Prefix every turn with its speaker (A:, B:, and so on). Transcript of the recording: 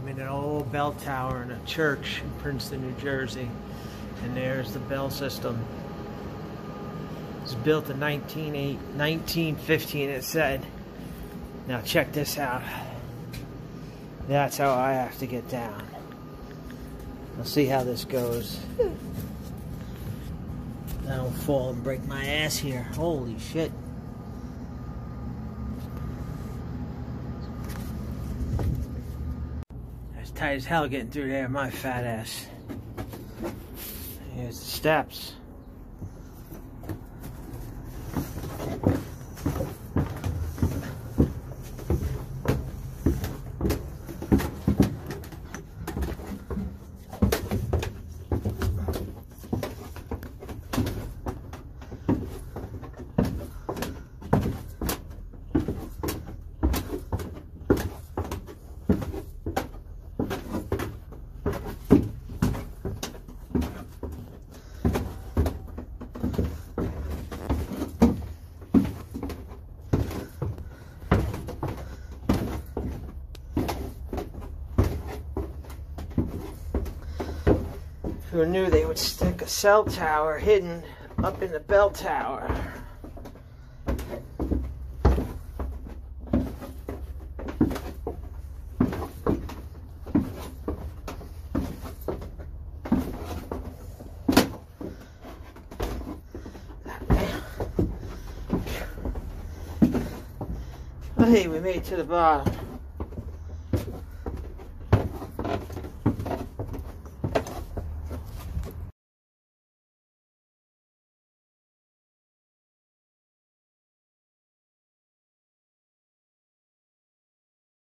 A: I'm in an old bell tower in a church in Princeton, New Jersey. And there's the bell system. It was built in 1915, it said. Now check this out. That's how I have to get down. Let's see how this goes. I don't fall and break my ass here. Holy shit. It's tight as hell getting through there, my fat ass. Here's the steps. Who knew they would stick a cell tower hidden up in the bell tower? Hey, we made it to the bottom.